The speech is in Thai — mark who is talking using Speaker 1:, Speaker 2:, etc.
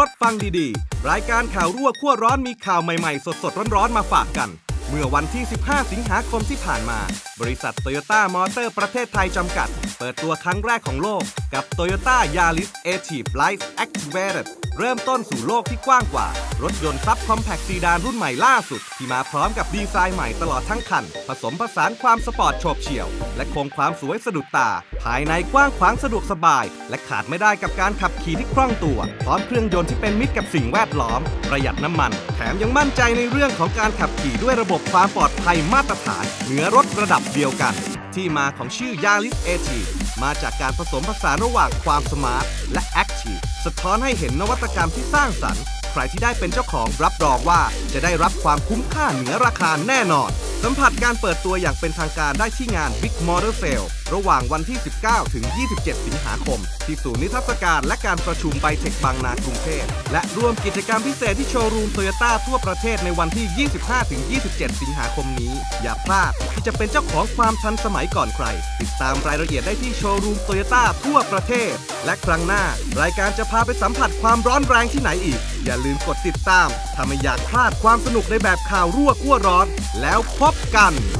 Speaker 1: ถฟังดีๆรายการข่าวรั่วขั้วร้อนมีข่าวใหม่ๆสดๆร้อนๆมาฝากกันเมื่อวันที่ 15 สิงหาคมที่ผ่านมาบริษัท Toyota Motor ประเทศไทยจำกัดเปิดตัวครั้งแรกของโลกกับ Toyota Yaris Active Light Activated เริ่มต้นสู่โลกที่กว้างกว่ารถยนต์ซับคอมแพคซีดานรุ่นใหม่ล่าสุดที่มาพร้อมกับดีไซน์ใหม่ตลอดทั้งคันผสมผสานความสปอร์ตโฉบเฉี่ยวและคงความสวยสะดุดตาภายในกว้างขวางสะดวกสบายและขาดไม่ได้กับการขับขี่ที่คล่องตัวพร้อมเครื่องยนต์ที่เป็นมิตรกับสิ่งแวดล้อมประหยัดน้ำมันแถมยังมั่นใจในเรื่องของการขับขี่ด้วยระบบความปลอดภัยมาตรฐานเหนือรถระดับเดียวกันที่มาของชื่อ Yaris Active มาจากการผสมผสานระหว่างความสมาร์ทและ Active สะท้อนให้เห็นนวัตกรรมที่สร้างสรรค์ใครที่ได้เป็นเจ้าของรับรองว่าจะได้รับความคุ้มค่าเหนือราคาแน่นอนสัมผัสการเปิดตัวอย่างเป็นทางการได้ที่งาน Big Motor Sale ระหว่างวันที่ 19 ถึง 27 สิงหาคมที่ศูนย์นิทรรศการและการประชุมไบเทคบางนากรุงเทพและร่วมกิจกรรมพิเศษที่โชว์รูม Toyota ทั่วประเทศในวันที่ 25 ถึง 27 สิงหาคมนี้อย่าพลาดที่จะเป็นเจ้าของความทันสมัยก่อนใครติดตามรายละเอียดได้ที่โชว์รูม Toyota ทั่วประเทศและครั้งหน้ารายการจะพาไปสัมผัสความร้อนแรงที่ไหนอีกอย่าลืมกดติดตามถ้าไม่อยากพลาดความสนุกในแบบข่าวรั่วขั้วร้อนแล้วพบกัน